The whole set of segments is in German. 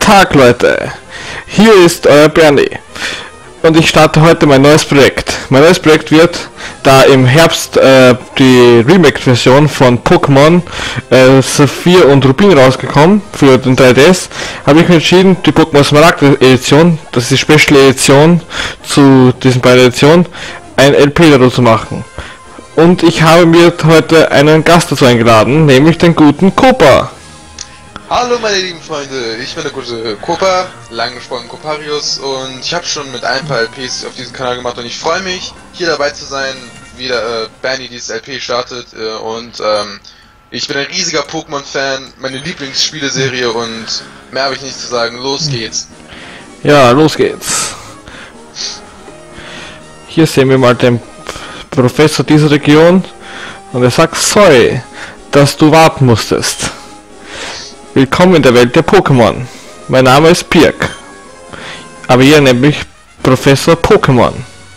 Tag, Leute, hier ist euer Bernie und ich starte heute mein neues Projekt. Mein neues Projekt wird, da im Herbst die Remake-Version von Pokémon Saphir und Rubin rausgekommen für den 3DS, habe ich mir entschieden, die Pokémon Smaragd Edition, das ist die Special Edition zu diesen beiden Editionen, ein LP daraus zu machen. Und ich habe mir heute einen Gast dazu eingeladen, nämlich den guten Kopa. Hallo meine lieben Freunde, ich bin der gute Kopa, lang gesprochen Koparius, und ich habe schon mit ein paar LPs auf diesem Kanal gemacht und ich freue mich, hier dabei zu sein, wie der Bernie dieses LP startet, und ich bin ein riesiger Pokémon-Fan, meine Lieblingsspieleserie, und mehr habe ich nicht zu sagen, los geht's. Ja, los geht's. Hier sehen wir mal den Professor dieser Region und er sagt: sorry, dass du warten musstest. Willkommen in der Welt der Pokémon. Mein Name ist Pirk, aber ihr nennt mich Professor Pokémon.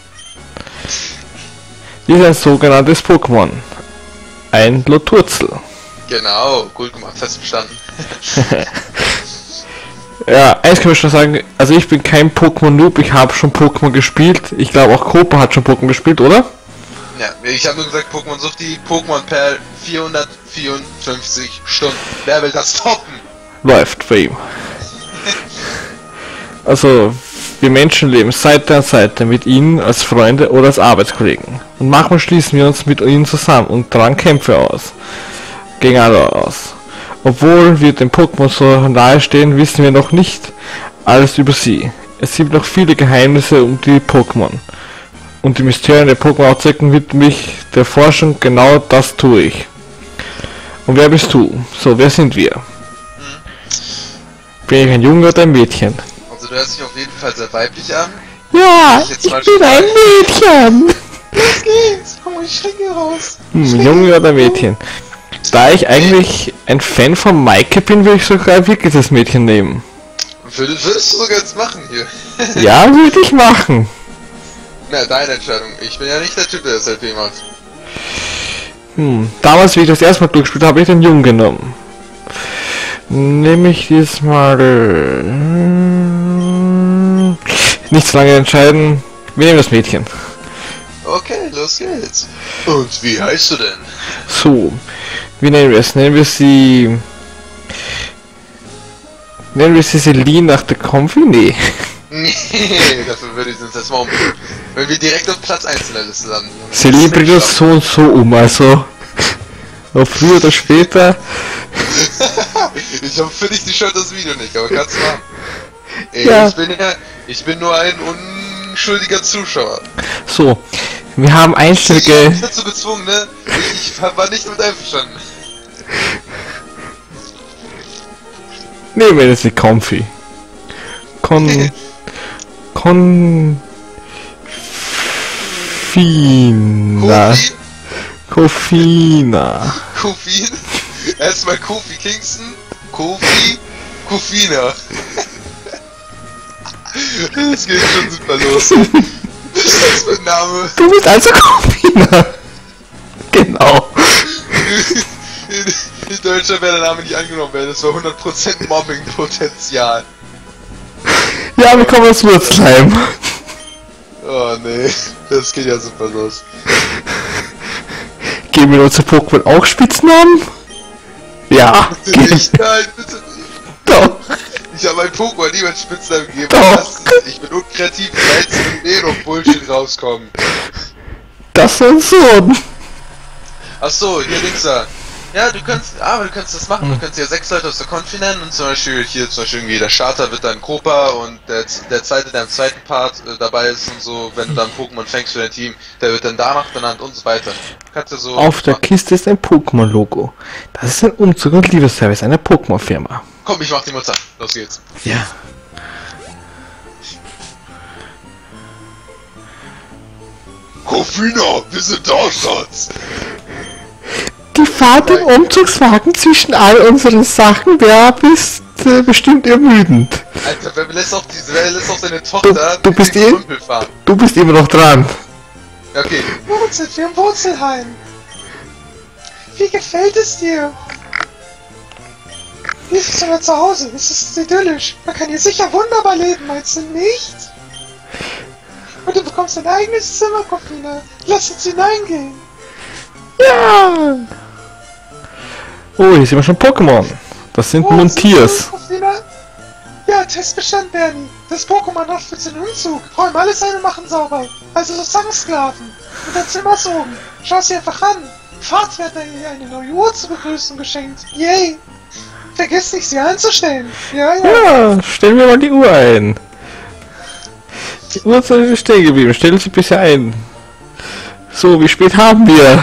Dies ist ein sogenanntes Pokémon, ein Loturzel. Genau, gut gemacht, fest verstanden. Ja, eins kann ich schon sagen, also ich bin kein Pokémon-Noob, ich habe schon Pokémon gespielt. Ich glaube auch Kopa hat schon Pokémon gespielt, oder? Ja, ich habe nur gesagt, Pokémon sucht die Pokémon per 454 Stunden. Wer will das toppen? Läuft für ihn. Also, wir Menschen leben Seite an Seite mit ihnen als Freunde oder als Arbeitskollegen. Und manchmal schließen wir uns mit ihnen zusammen und tragen Kämpfe aus. Gegen alle aus. Obwohl wir den Pokémon so nahe stehen, wissen wir noch nicht alles über sie. Es gibt noch viele Geheimnisse um die Pokémon. Und die Mysterien der Pokémon aufzudecken widme mich der Forschung, genau das tue ich. Und wer bist du? So, wer sind wir? Bin ich ein Junge oder ein Mädchen? Also du hörst dich auf jeden Fall sehr weiblich an. Ja, ich bin ein Mädchen! Los geht's! Komm, ich schrecke raus! Junge oder Mädchen? Da ich eigentlich ein Fan von Maike bin, würde ich sogar wirklich das Mädchen nehmen. Würdest du sogar jetzt machen hier? Ja, würde ich machen. Na, deine Entscheidung. Ich bin ja nicht der Typ, der das LP macht. Damals, wie ich das erste Mal durchgespielt habe, ich den Jungen genommen. Nehme ich diesmal nicht so lange entscheiden. Wir nehmen das Mädchen. Okay, los geht's. Und wie heißt du denn? So, wie nennen wir es? Nennen wir sie Celine nach der Konfi? Nee. Nee, dafür würde ich uns jetzt mal umbringen. Wenn wir direkt auf Platz 1 in der Liste landen. Celine bringt uns so und so um, also ob früher oder später. Ich hoffe für dich, die schaut das Video nicht, aber kannst du machen. Ey, Ja. Ich bin nur ein unschuldiger Zuschauer. So, wir haben Ich einstellige. bin dazu gezwungen, ne? Ich war nicht mit einverstanden. Nehmen wir jetzt die Konfi. Konfina. Kofina. Kofin? Erstmal Kofi Kingston, Kofi, Kofina. Das geht schon super los. Was ist das für ein Name? Du bist also Kofina. Genau. In Deutschland wäre der Name nicht angenommen werden, das war 100% Mobbing-Potenzial. Ja, wir kommen aus Wurzheim. Oh nee, das geht ja super los. Geben wir unsere Pokémon auch Spitznamen? Ja. Bitte nicht, nein, bitte nicht. Doch. Ich habe ein Pokémon niemand Spitznamen gegeben. Doch. Ich bin unkreativ, weil jetzt mit noch Bullshit rauskommen. Das soll so. Achso, hier links da. Ja, du kannst das machen. Du kannst ja 6 Leute aus der Konfi nennen, und zum Beispiel hier irgendwie der Starter wird dann Kopa, und der zweite, der im zweiten Part dabei ist und so, wenn du dann Pokémon fängst für dein Team, der wird dann danach benannt und so weiter. Kannst du so Auf der machen. Kiste ist ein Pokémon-Logo. Das ist ein Umzug- und Liebeservice einer Pokémon-Firma. Komm, ich mach die Mutter. Los geht's. Ja. Kofina, wir sind da, Schatz! Die Fahrt im Umzugswagen zwischen all unseren Sachen wäre bestimmt ermüdend. Alter, wer lässt auch seine Tochter Du bist mit dem Kumpel fahren? Du bist immer noch dran. Okay. Wo sind wir im Wurzelheim? Wie gefällt es dir? Wie ist es denn zu Hause? Es ist idyllisch. Man kann hier sicher wunderbar leben, meinst du nicht? Und du bekommst dein eigenes Zimmer, Kofina. Lass uns hineingehen. Ja! Oh, hier sehen wir schon Pokémon. Das sind Montiers. Ja, Test bestanden, Bernie. Das Pokémon hat für den Umzug. Räum alles ein und machen sauber. Also so Zangsklaven. Und dein Zimmer ist oben. Schau sie einfach an. Vati hat dir eine neue Uhr zur Begrüßung geschenkt. Yay! Vergiss nicht, sie einzustellen. Ja, ja. Ja, stellen wir mal die Uhr ein. Die Uhr ist stehen geblieben. Stellen Sie bitte ein. So, wie spät haben wir?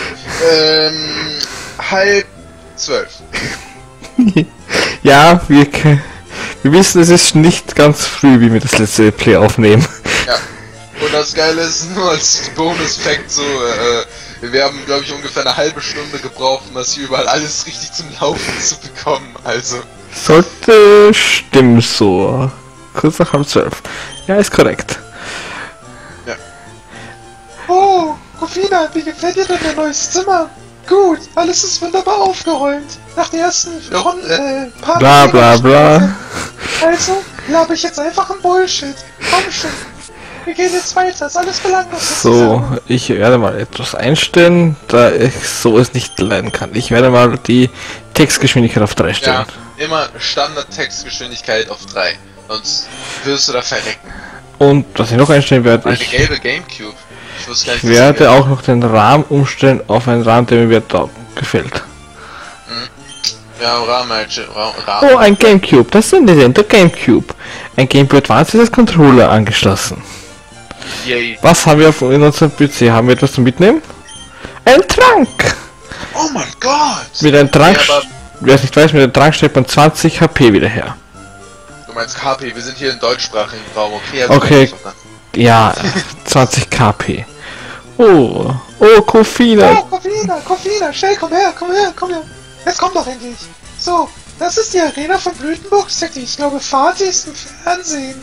11:30. Ja, wir wissen, es ist nicht ganz früh, wie wir das letzte Play aufnehmen. Ja. Und das Geile ist nur als Bonus-Fact so, wir haben, glaube ich, ungefähr eine halbe Stunde gebraucht, um das hier überall alles richtig zum Laufen zu bekommen, also. Sollte stimmen so. Kurz nach 11:30. Ja, ist korrekt. Ja. Oh, Kofina, wie gefällt dir denn dein neues Zimmer? Gut, alles ist wunderbar aufgeräumt. Nach der ersten paar Bla bla bla. Also, laber ich jetzt einfach ein Bullshit. Komm schon. Wir gehen jetzt weiter, ist alles belanglos. So, ich werde mal etwas einstellen, da ich so es nicht leiden kann. Ich werde mal die Textgeschwindigkeit auf 3 stellen. Ja, immer Standard-Textgeschwindigkeit auf 3. Sonst wirst du da verrecken. Und was ich noch einstellen werde, Eine gelbe Gamecube. Ich werde auch noch den Rahmen umstellen auf einen Rahmen, der mir gefällt. Ja, Rahmen. Oh, ein Gamecube, das ist ein Nintendo Gamecube. Ein Gameboy Advance ist als Controller angeschlossen. Yay. Was haben wir in unserem PC? Haben wir etwas zum Mitnehmen? Ein Trank! Oh mein Gott! Mit einem Trank, Ja, wer es nicht weiß, mit einem Trank stellt man 20 HP wieder her. du meinst KP, wir sind hier im deutschsprachigen Raum, okay? Also Okay. Ja, 20 KP. Oh, Kofina. Oh, Kofina, schnell, komm her. Jetzt komm doch endlich. So, das ist die Arena von Blütenburg City. Ich glaube, Vati ist im Fernsehen.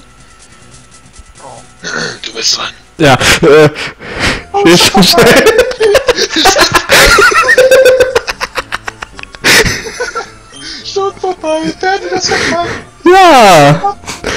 Du bist dran. Ja, Oh, ist schon schnell. Schon vorbei, Bernie, das verpackt. Ja.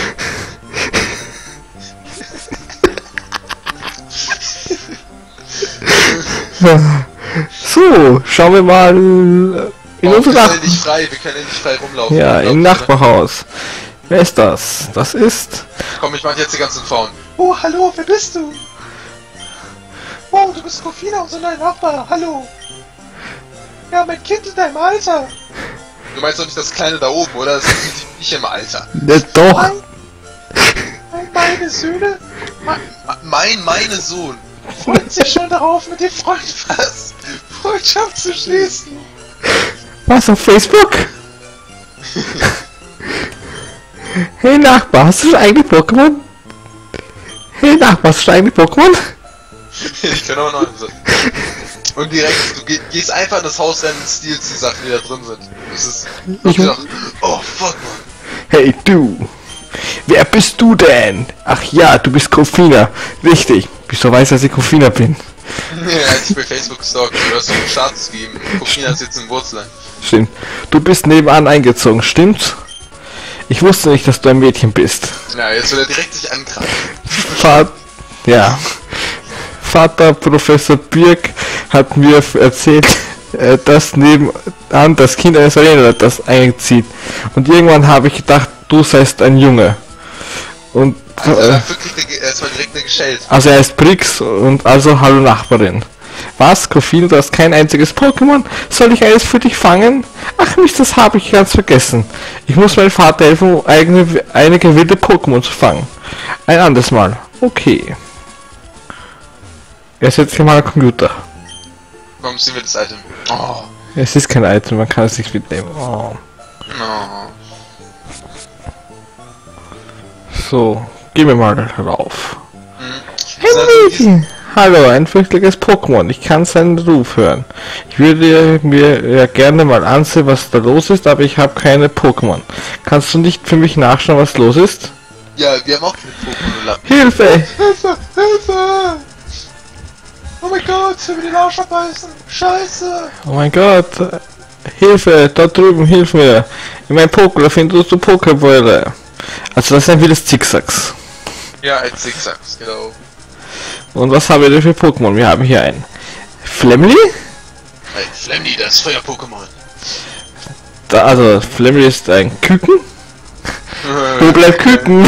So, schauen wir mal in unser wir können nicht frei rumlaufen. Ja, im Nachbarhaus. Wer ist das? Das ist... Komm, ich mach jetzt die ganzen Frauen. Oh, hallo, wer bist du? Oh, du bist Kofina, unser neuer Nachbar. Hallo. Ja, mein Kind in deinem Alter. Du meinst doch nicht das Kleine da oben, oder? Das ist nicht im Alter. Doch. Meine Söhne Meine Sohn. freuen sich schon darauf, mit dem Freundschaft zu schließen. Was, auf Facebook? Hey Nachbar, hast du schon eigene Pokémon? Hey Nachbar, hast du schon eigene Pokémon? Ich kann auch noch einen. Und direkt, du gehst einfach in das Haus rein und stealst die Sachen, die da drin sind. Das ist... Oh, fuck, man. Hey du! Wer bist du denn? Ach ja, du bist Kofina. Richtig. Wieso weiß er, dass ich Kofina bin? Ja, als ich bei Facebook gestalkt, du hast doch einen Status gegeben. Kofina ist jetzt in Wurzeln. Stimmt. Du bist nebenan eingezogen, stimmt's? Ich wusste nicht, dass du ein Mädchen bist. Ja, jetzt will er direkt sich angreifen. Vater Professor Birk hat mir erzählt, dass nebenan das Kind eines Arenaleiters einzieht. Und irgendwann habe ich gedacht, du seist ein Junge. Und Also er hat wirklich erstmal direkt geschellt. also er ist Brix und also hallo Nachbarin. Was, Kofina, du hast kein einziges Pokémon? Soll ich eines für dich fangen? Ach Mist, das habe ich ganz vergessen. Ich muss meinem Vater helfen, einige wilde Pokémon zu fangen. Ein anderes Mal. Okay. Er setzt sich mal am Computer. Warum sehen wir das Item? Oh. Es ist kein Item, man kann es nicht mitnehmen. Oh. No. So, gehen wir mal rauf. Hey, Hallo, ein fürchterliches Pokémon. Ich kann seinen Ruf hören. Ich würde mir ja gerne mal ansehen, was da los ist, aber ich habe keine Pokémon. Kannst du nicht für mich nachschauen, was los ist? Ja, wir haben auch keine Pokémon. Hilfe! Hilfe! Hilfe! Oh mein Gott, ich will den Arsch abbeißen. Scheiße! Oh mein Gott! Hilfe! Dort drüben, hilf mir! In meinem Pokémon da findest du Pokébälle. Also das sind viele Zigzags. Ja, ein Zigzag, genau. Und was haben wir denn für Pokémon? Wir haben hier ein Flamly. Ein Flamly, das Feuer-Pokémon. Also Flamly ist ein Küken. Wo bleibt Küken?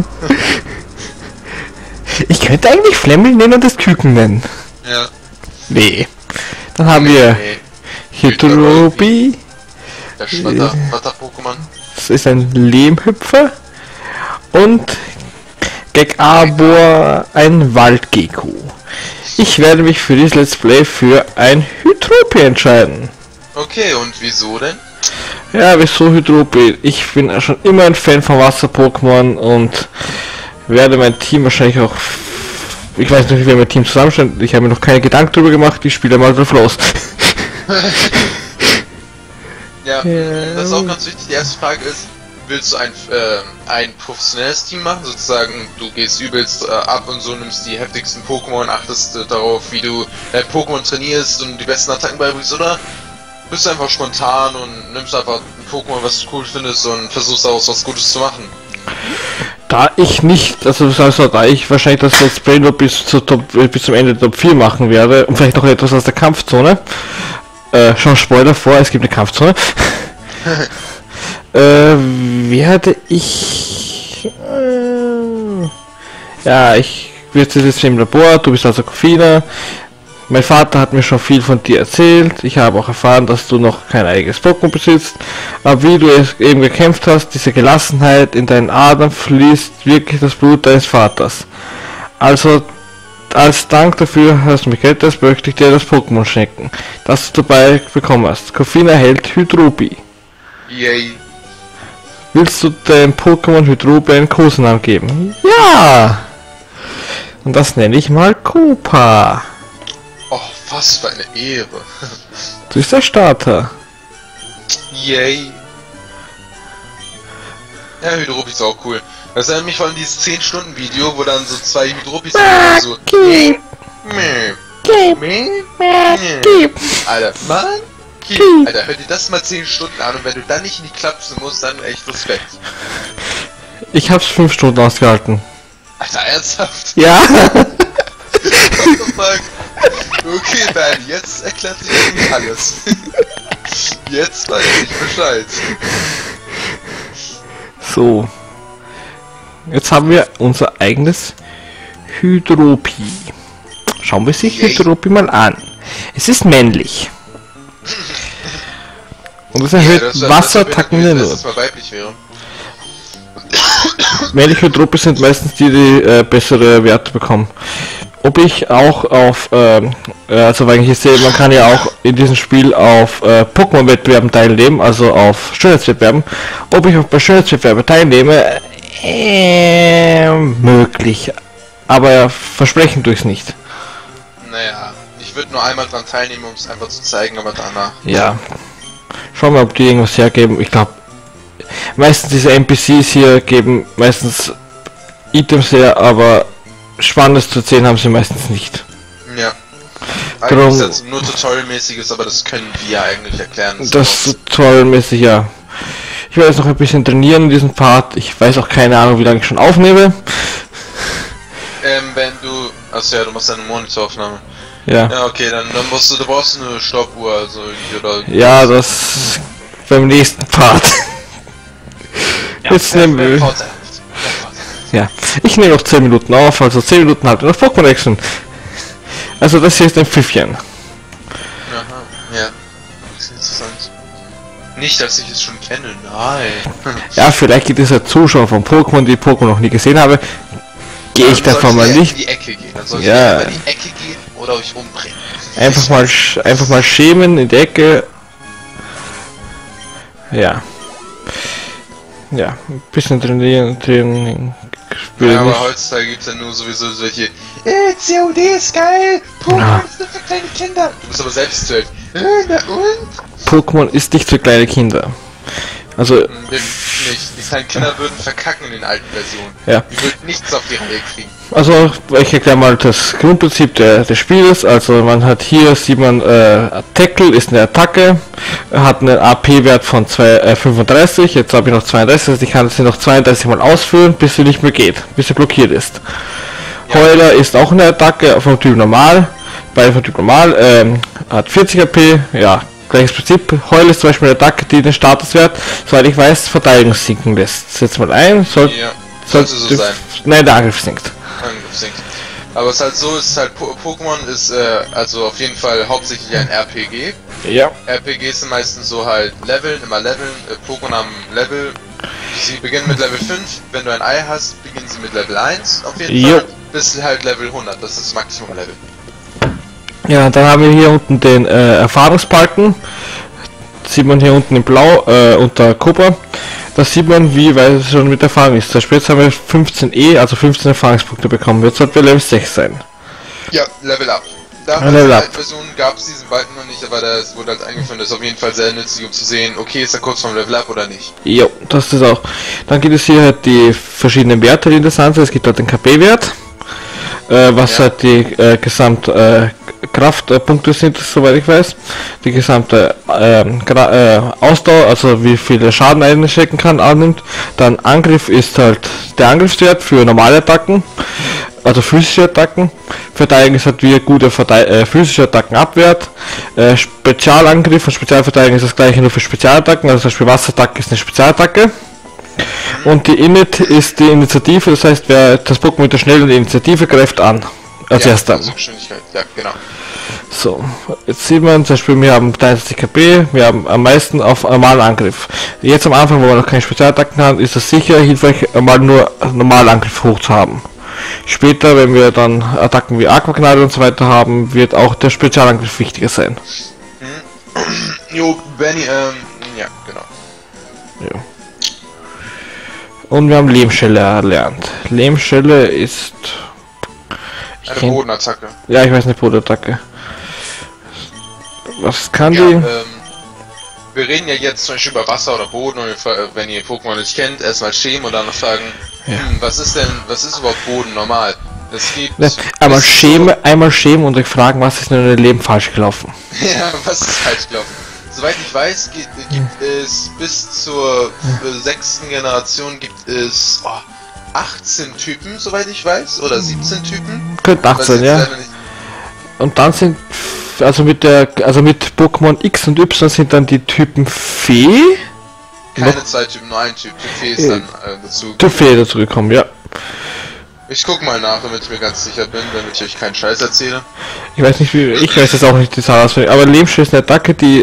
Ich könnte eigentlich Flamly nennen und das Küken nennen. Ja. Nee. Dann haben wir Hydrobi. Das Schwatter-Pokémon. Das ist ein Lehmhüpfer. Und Gekabor, ein Waldgecko. Ich werde mich für dieses Let's Play für ein Hydrobi entscheiden. Okay, und wieso denn? Ja, wieso Hydrobi? Ich bin schon immer ein Fan von Wasser-Pokémon und werde mein Team wahrscheinlich auch... Ich weiß nicht, wie wir mein Team zusammenstellen. Ich habe mir noch keine Gedanken darüber gemacht. Ich spiele mal drauf los. Ja, das ist auch ganz wichtig. Die erste Frage ist, willst du ein professionelles Team machen? Sozusagen, du gehst übelst ab und so, nimmst die heftigsten Pokémon, achtest darauf, wie du dein Pokémon trainierst und die besten Attacken beibringst, oder bist du einfach spontan und nimmst einfach ein Pokémon, was du cool findest und versuchst daraus was Gutes zu machen? Da ich nicht, da ich wahrscheinlich das Let's Play nur bis zum Ende Top 4 machen werde und vielleicht noch etwas aus der Kampfzone, schon Spoiler vor, es gibt eine Kampfzone, werde ich, ja, ich werde jetzt im Labor, du bist also Kofina. Mein Vater hat mir schon viel von dir erzählt. Ich habe auch erfahren, dass du noch kein eigenes Pokémon besitzt. Aber wie du es eben gekämpft hast, diese Gelassenheit in deinen Adern fließt wirklich das Blut deines Vaters. Also, als Dank dafür, dass du mich gerettet, möchte ich dir das Pokémon schenken, das du dabei bekommen hast. Kofina erhält Hydrobi. Yay. Willst du dem Pokémon Hydrobi einen Kosenamen geben? Ja! Und das nenne ich mal Koopa. Oh, was für eine Ehre. Du bist der Starter. Yay. Ja, Hydrobi ist auch cool. Das erinnert mich vor allem dieses 10-Stunden-Video, wo dann so zwei Hydrobis so... Alter, Mann! Alter, hör dir das mal 10 Stunden an und wenn du dann nicht in die Klapse musst, dann echt Respekt. Ich hab's 5 Stunden ausgehalten. Alter, ernsthaft? Ja! What the fuck? Okay, Ben, jetzt erklärt sich irgendwie alles. Jetzt weiß ich Bescheid. So. Jetzt haben wir unser eigenes Hydrobi. Schauen wir sich Hydrobi mal an. Es ist männlich. Und es erhöht Wasserattacken in der Not. Männliche Hydrobi sind meistens die, die bessere Werte bekommen. Ob ich auch auf, also weil ich sehe, man kann ja auch in diesem Spiel auf Pokémon-Wettbewerben teilnehmen, also auf Schönheitswettbewerben. Ob ich auch bei Schönheitswettbewerben teilnehme, möglich. Aber versprechen durchs nicht. Naja, ich würde nur einmal dran teilnehmen, um es einfach zu zeigen, aber danach. Ja. Schauen wir, ob die irgendwas hergeben. Ich glaube, meistens diese NPCs hier geben meistens Items her, aber Spannendes zu erzählen haben sie meistens nicht. Ja. Eigentlich ist das nur Tutorial-mäßiges, aber das können wir eigentlich erklären. Das Tutorial-mäßig, ja. Ich werde jetzt noch ein bisschen trainieren in diesem Part. Ich weiß auch keine Ahnung, wie lange ich schon aufnehme. Wenn du... Achso, ja, du machst eine Monitoraufnahme. Ja. Ja, okay, dann du brauchst eine Stoppuhr, also oder... Ja, das beim nächsten Part. Ja, jetzt nehmen wir... Ja, ich nehme noch 10 Minuten auf, also 10 Minuten halt noch Pokémon Action. Also das hier ist ein Pfiffchen. Aha, ja. Das ist interessant. Nicht, dass ich es schon kenne, nein. Ja, vielleicht gibt es ja Zuschauer von Pokémon, die Pokémon noch nie gesehen habe. Gehe ich davon mal nicht. In die Ecke gehen. Dann sollst du in die Ecke gehen oder euch umbringen. Einfach mal schämen in die Ecke. Ja. Ja, ein bisschen trainieren. Ja, aber heutzutage gibt es ja nur sowieso solche COD ist geil! Pokémon ist nur für kleine Kinder! Du bist aber selbst zu alt. Na und? Pokémon ist nicht für kleine Kinder. Also, Nicht. Die kleinen Kinder würden verkacken in den alten Versionen. ja. Die würden nichts auf die Reihe kriegen. Also, ich erkläre mal das Grundprinzip des Spieles. Also, man hat hier, sieht man, Tackle ist eine Attacke, hat einen AP-Wert von 35, jetzt habe ich noch 32, also ich kann sie noch 32 Mal ausführen, bis sie nicht mehr geht, bis sie blockiert ist. Ja. Heuler ist auch eine Attacke vom Typ Normal, beide vom Typ Normal, hat 40 AP, ja, gleiches Prinzip. Heuler ist zum Beispiel eine Attacke, die den Statuswert, soweit ich weiß, Verteidigung sinken lässt. Setz mal ein, sollte sollte so sein. Nein, der Angriff sinkt. Angriff sinkt. Aber es ist halt so, es ist halt Pokémon ist also auf jeden Fall hauptsächlich ein RPG. Ja. RPGs sind meistens so halt Leveln, immer Leveln. Pokémon haben Level. Sie beginnen mit Level 5. Wenn du ein Ei hast, beginnen sie mit Level 1 auf jeden Fall. Bis halt Level 100. Das ist das Maximum Level. Ja, dann haben wir hier unten den Erfahrungsbalken. Sieht man hier unten in Blau unter Cobra. Da sieht man, wie weit es schon mit Erfahrung ist. Zum Beispiel jetzt haben wir 15 also 15 Erfahrungspunkte bekommen. Jetzt sollten wir Level 6 sein. Ja, Level Up. Damals in der alten Version gab es diesen Balken noch nicht, aber das wurde halt eingeführt. Das ist auf jeden Fall sehr nützlich, um zu sehen, okay, ist er kurz vom Level Up oder nicht. Jo, das ist auch. Dann gibt es hier halt die verschiedenen Werte, die interessant sind. Es gibt halt den KP-Wert, was halt die Kraftpunkte sind, soweit ich weiß. Die gesamte Ausdauer, also wie viel Schaden einstecken kann, annimmt. Dann Angriff ist halt der Angriffswert für normale Attacken, also physische Attacken. Verteidigung ist halt wie gute physische Attacken abwehrt. Spezialangriff und Spezialverteidigung ist das gleiche nur für Spezialattacken, also zum Beispiel Wasserattacke ist eine Spezialattacke. Und die Init ist die Initiative, das heißt, wer das Pokémon mit der schnellen Initiative greift an. Als erster. Also Geschwindigkeit, ja, genau. So, jetzt sieht man zum Beispiel, wir haben 63 KP, wir haben am meisten auf normalen Angriff. Jetzt am Anfang, wo man noch keine Spezialattacken haben, ist es sicher hilfreich, mal nur normalen Angriff hoch zu haben. Später, wenn wir dann Attacken wie Aquagnade und so weiter haben, wird auch der Spezialangriff wichtiger sein. Jo, Benny, ja, genau. Ja. Und wir haben Lehmschelle erlernt. Lehmschelle ist... Eine Bodenattacke. Ja, ich weiß nicht, Bodenattacke. Was kann ja, die? Wir reden ja jetzt zum Beispiel über Wasser oder Boden, und wenn ihr Pokémon nicht kennt, erstmal schämen und dann noch sagen, was ist überhaupt Boden normal? Das geht. Ja, einmal schämen und euch fragen, was ist in eurem Leben falsch gelaufen? Ja, was ist falsch gelaufen? Soweit ich weiß, gibt es bis zur 6. Generation gibt es 18 Typen, soweit ich weiß, oder 17 Typen. Könnte 18, ja. Und dann sind, also mit Pokémon X und Y sind dann die Typen Fee. Keine zwei Typen, nur ein Typ. Typ Fee ist dann dazu. Typ Fee dazu gekommen, ja. Ich guck mal nach, damit ich mir ganz sicher bin, damit ich euch keinen Scheiß erzähle. Ich weiß nicht, ich weiß jetzt auch nicht die Zahl auswendig, aber Lehmschelle ist eine Attacke, die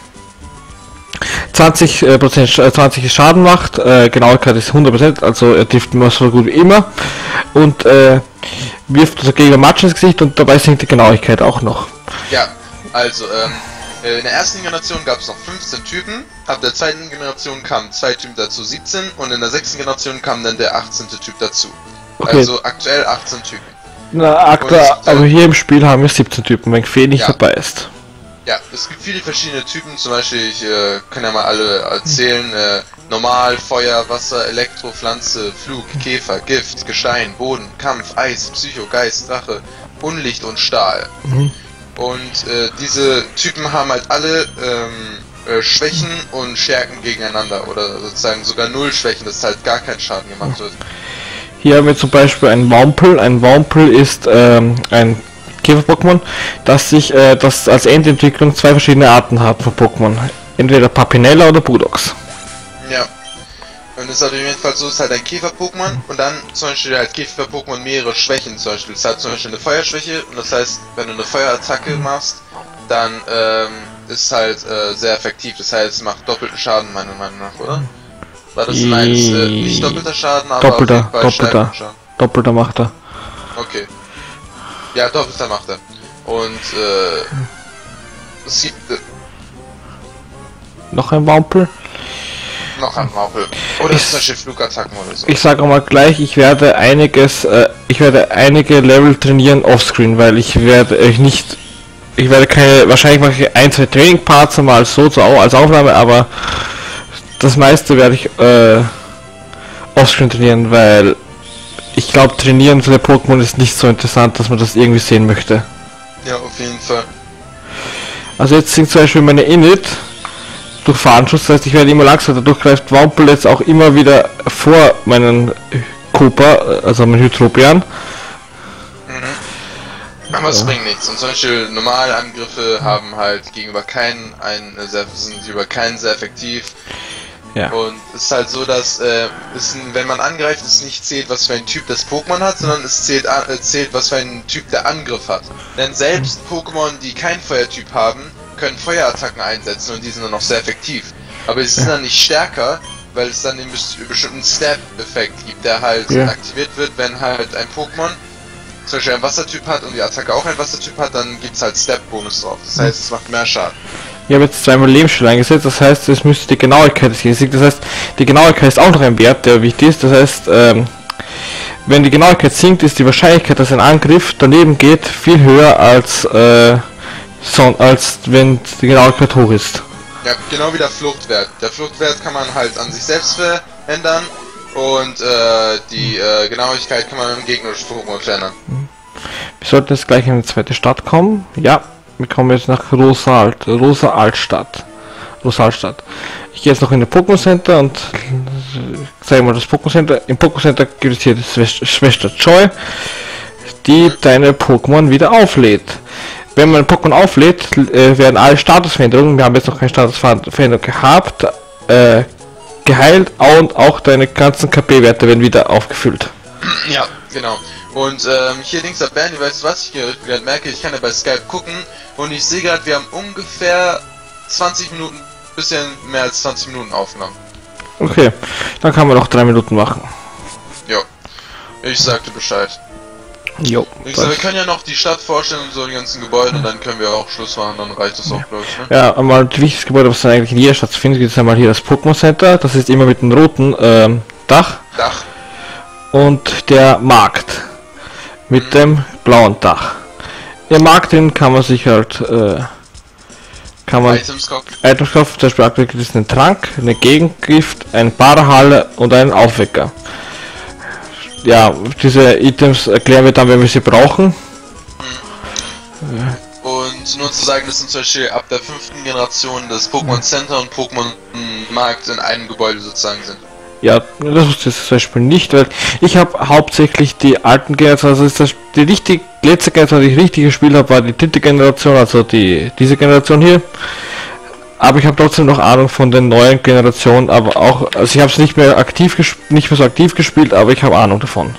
20 Schaden macht, Genauigkeit ist 100%, also er trifft immer so gut wie immer und wirft also gegen Matsch ins Gesicht und dabei sinkt die Genauigkeit auch noch. Ja, also in der ersten Generation gab es noch 15 Typen, ab der zweiten Generation kamen 2 Typen dazu, 17 und in der 6. Generation kam dann der 18. Typ dazu. Okay. Also aktuell 18 Typen. Na, aber hier im Spiel haben wir 17 Typen, wenn Fee nicht dabei ist. Ja, es gibt viele verschiedene Typen, zum Beispiel, ich kann ja mal alle erzählen, Normal, Feuer, Wasser, Elektro, Pflanze, Flug, Käfer, Gift, Gestein, Boden, Kampf, Eis, Psycho, Geist, Drache, Unlicht und Stahl. Und diese Typen haben halt alle Schwächen und Stärken gegeneinander oder sozusagen sogar 0 Schwächen, dass halt gar kein Schaden gemacht wird. Hier haben wir zum Beispiel ein Wurmple. Ein Wurmple ist ein Käfer-Pokémon, das als Endentwicklung 2 verschiedene Arten hat von Pokémon. Entweder Papinella oder Budox. Ja. Und es ist halt auf jeden Fall so, es ist halt ein Käfer-Pokémon und dann zum Beispiel halt Käfer-Pokémon mehrere Schwächen zum Beispiel. Es hat zum Beispiel eine Feuerschwäche und das heißt, wenn du eine Feuerattacke machst, dann ist es halt sehr effektiv. Das heißt, es macht doppelten Schaden meiner Meinung nach, oder? War das nicht doppelter Schaden, aber doppelter macht er. Okay. Ja, doppelter macht er. Und es gibt noch ein Wurmple? Noch ein Wurmple. Oder zum Beispiel Flugattacken oder so. Ich sage mal gleich, ich werde einige Level trainieren offscreen, weil wahrscheinlich mache ich 1, 2 Training-Parts mal so als Aufnahme, aber das meiste werde ich offscreen trainieren, weil ich glaube, trainieren für die Pokémon ist nicht so interessant, dass man das irgendwie sehen möchte. Ja, auf jeden Fall. Also jetzt sind zum Beispiel meine Init durch Fadenschutz, das heißt, ich werde immer langsamer, dadurch greift Wampel jetzt auch immer wieder vor meinen Koopa, also meinen Hydropian. Aber es bringt nichts. Und zum Beispiel normale Angriffe haben halt gegenüber keinen sind gegenüber keinen sehr effektiv. Ja. Und es ist halt so, dass wenn man angreift, es nicht zählt, was für ein Typ das Pokémon hat, sondern es zählt, was für ein Typ der Angriff hat. Denn selbst Pokémon, die keinen Feuertyp haben, können Feuerattacken einsetzen und die sind dann auch sehr effektiv. Aber sie sind dann nicht stärker, weil es dann den bestimmten Stab-Effekt gibt, der halt aktiviert wird, wenn halt ein Pokémon zum Beispiel ein Wassertyp hat und die Attacke auch ein Wassertyp hat, dann gibt es halt Stab-Bonus drauf. Das heißt, es macht mehr Schaden. Ich habe jetzt zweimal Lebensschutz eingesetzt, das heißt, es müsste die Genauigkeit des Gegners, das heißt, die Genauigkeit ist auch noch ein Wert, der wichtig ist, das heißt, wenn die Genauigkeit sinkt, ist die Wahrscheinlichkeit, dass ein Angriff daneben geht, viel höher als wenn die Genauigkeit hoch ist. Ja, genau wie der Fluchtwert. Der Fluchtwert kann man halt an sich selbst verändern und die Genauigkeit kann man im gegnerischen Pokémon verändern. Wir sollten jetzt gleich in eine zweite Stadt kommen. Ja, wir kommen jetzt nach Rosa-Altstadt. Ich gehe jetzt noch in den Pokémon Center und zeige mal das Pokémon Center. Im Pokémon Center gibt es hier die Schwester Joy, die deine Pokémon wieder auflädt. Wenn man ein Pokémon auflädt, werden alle Statusveränderungen, wir haben jetzt noch keine Statusveränderung gehabt, geheilt und auch deine ganzen KP-Werte werden wieder aufgefüllt. Ja, genau. Und hier links ab Bernie, weißt du was, ich gerade merke, ich kann ja bei Skype gucken und ich sehe gerade, wir haben ungefähr 20 Minuten, bisschen mehr als 20 Minuten aufgenommen. Okay, dann kann man noch 3 Minuten machen. Jo, ich sagte Bescheid. Jo. Ich sag, wir können ja noch die Stadt vorstellen und so die ganzen Gebäude und dann können wir auch Schluss machen, dann reicht das auch, glaube ich, ne? Ja, einmal das wichtigste Gebäude, was dann eigentlich in jeder Stadt zu finden ist, einmal hier das Pokémon Center, das ist immer mit dem roten Dach. Und der Markt mit dem blauen Dach. Im Markt drin kann man sich halt Items kaufen, zum Beispiel aktuell gibt es einen Trank, eine Gegengift, eine Barhalle und einen Aufwecker. Ja, diese Items erklären wir dann, wenn wir sie brauchen. Und nur zu sagen, das sind zum Beispiel ab der 5. Generation das Pokémon Center und Pokémon Markt in einem Gebäude sozusagen sind. Ja, das wusste ich zum Beispiel nicht, weil ich habe hauptsächlich die alten Generationen, also ist das die letzte Generation, die ich richtig gespielt habe, war die 3. Generation, also diese Generation hier. Aber ich habe trotzdem noch Ahnung von den neuen Generationen, aber auch, also ich habe es nicht mehr so aktiv gespielt, aber ich habe Ahnung davon.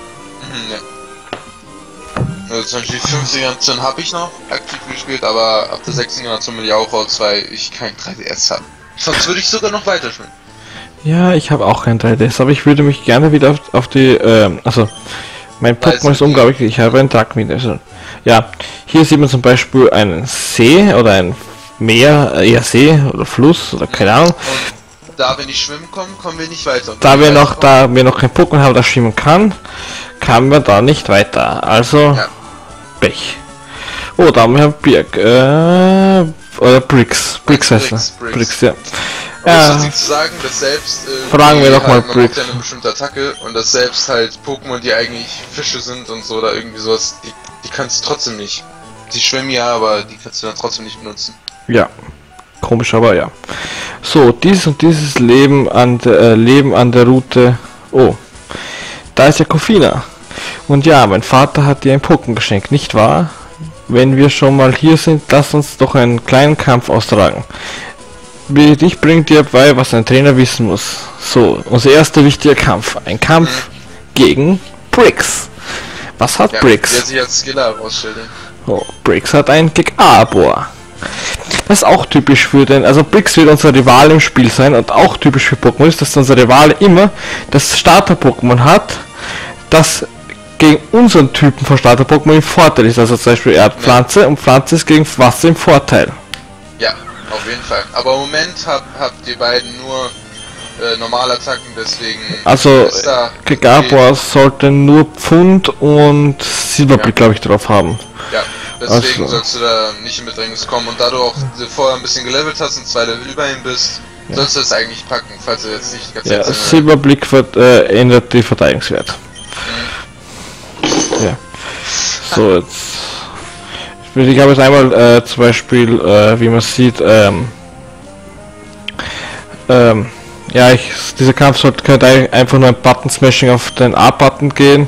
Ja. Also zum Beispiel die 5. Generation habe ich noch aktiv gespielt, aber ab der 6. Generation bin ich auch raus, weil ich kein 3DS habe. Sonst würde ich sogar noch weiterspielen. Ja, ich habe auch kein 3DS, aber ich würde mich gerne wieder auf die, also mein Pokémon ist unglaublich, ich habe einen Darkmeat, also ja, hier sieht man zum Beispiel einen See oder ein Meer, eher See oder Fluss oder keine Ahnung. Und da wir nicht schwimmen kommen wir nicht weiter. Da wir noch kein Pokémon haben, das schwimmen kann, kamen wir da nicht weiter. Also ja. Pech. Oh, da haben wir Birk, oder Bricks heißt das. Bricks, ja. Ja. Zu sagen, dass selbst fragen wir doch mal Bricks. Eine bestimmte Attacke und dass selbst halt Pokémon, die eigentlich Fische sind und so oder irgendwie sowas, die kannst du trotzdem nicht. Die schwimmen ja, aber die kannst du dann trotzdem nicht benutzen. Ja, komisch, aber ja. So, dieses Leben an der Route. Oh, da ist ja Kofina. Und ja, mein Vater hat dir ein Pokémon geschenkt, nicht wahr? Wenn wir schon mal hier sind, lass uns doch einen kleinen Kampf austragen. Ich bringe dir bei, was ein Trainer wissen muss. So, unser erster wichtiger Kampf. Ein Kampf gegen Bricks. Was hat Bricks? Der sich als Skiller herausstellt. Oh, Bricks hat ein Gigarbor. Das ist auch typisch für den, also Bricks wird unser Rival im Spiel sein und auch typisch für Pokémon ist, dass unser Rivale immer das Starter-Pokémon hat, das gegen unseren Typen von Starter-Pokémon im Vorteil ist. Also zum Beispiel Erdpflanze und Pflanze ist gegen Wasser im Vorteil. Ja, auf jeden Fall. Aber im Moment habt ihr beiden nur normale Attacken, deswegen... Also Gigarbor sollte nur Pfund und Silberblick, glaube ich, drauf haben. Ja. Deswegen sollst du da nicht in Bedrängnis kommen und da du auch vorher ein bisschen gelevelt hast und 2 Level über ihm bist, Ja. Sollst du es eigentlich packen, falls du jetzt nicht ganz Ja, Silberblick ändert die Verteidigungswert. Ja. So, jetzt. Ich habe jetzt einmal zum Beispiel, wie man sieht, ja, dieser Kampf könnte einfach nur ein Button-Smashing auf den A-Button gehen.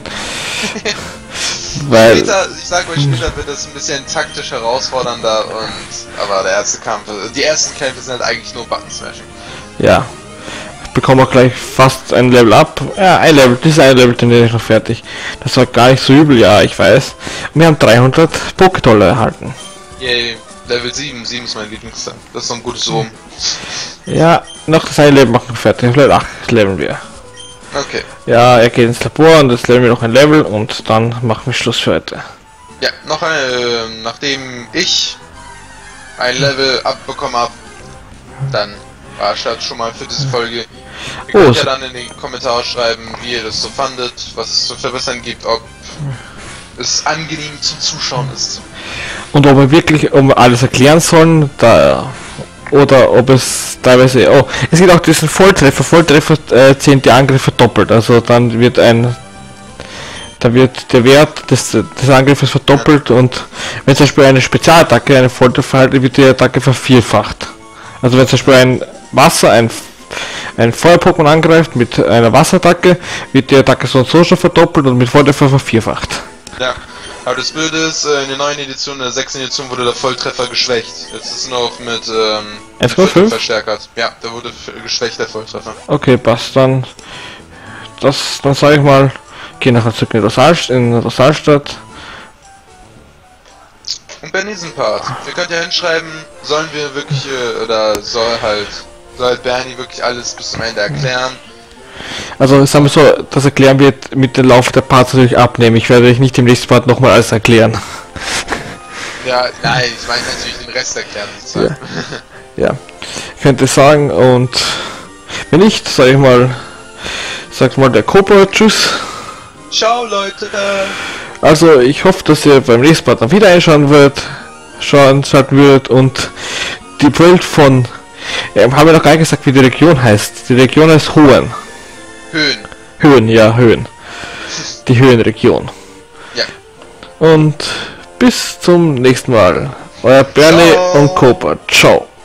Weil. Später, ich sag euch, später wird es ein bisschen taktisch herausfordernder aber der erste Kampf, die ersten Kämpfe sind halt eigentlich nur Button-Smashing. Ja. Ich bekomme auch gleich fast ein Level up. Ja, ein Level, dieses eine Level den ich noch fertig. Das war gar nicht so übel, ja, ich weiß. Und wir haben 300 Pokédolle erhalten. Yay, Level 7, 7 ist mein Lieblingsteil. Das ist so ein gutes Oben. Ja, noch das eine Level machen wir fertig. Auf Level 8 leveln wir. Okay. Ja, er geht ins Labor und jetzt leveln wir noch ein Level und dann machen wir Schluss für heute. Ja, noch eine, nachdem ich ein Level abbekommen habe, dann war es schon mal für diese Folge. Ihr könnt ja dann in die Kommentare schreiben, wie ihr das so fandet, was es zu verbessern gibt, ob es angenehm zum Zuschauen ist. Und ob wir wirklich alles erklären sollen, oder ob es teilweise, es gibt auch diesen Volltreffer zählen die Angriffe doppelt, also dann wird der Wert des Angriffes verdoppelt und wenn zum Beispiel eine Spezialattacke, eine Volltreffer halt, wird die Attacke vervierfacht. Also wenn zum Beispiel ein Feuer-Pokémon angreift mit einer Wasserattacke, wird die Attacke so und so schon verdoppelt und mit Volltreffer vervierfacht. Ja. Aber das Blöde ist, in der neuen Edition, in der 6. Edition wurde der Volltreffer geschwächt. Jetzt ist es noch mit 1,5 verstärkt. Ja, da wurde geschwächt der Volltreffer. Okay, passt dann. Dann sage ich mal, geh nachher zurück in Rosalstadt. Und bei diesem Part, ihr könnt ja hinschreiben, sollen wir wirklich, oder soll halt Bernie wirklich alles bis zum Ende erklären? Also sagen wir so, das erklären wird mit dem Lauf der Parts natürlich abnehmen. Ich werde euch nicht im nächsten Part nochmal alles erklären. Ja, nein, ich meine natürlich den Rest erklären sozusagen. Ja. Ich könnte sagen, und wenn nicht, sagt mal der Cobra Tschüss. Ciao Leute! Also ich hoffe, dass ihr beim nächsten Part dann wieder einschauen schalten würdet und die Welt von, haben wir noch gar nicht gesagt, wie die Region heißt. Die Region heißt Hohen. Höhen, ja, Höhen. Die Höhenregion. Ja. Und bis zum nächsten Mal. Euer Bernie und Cobra. Ciao.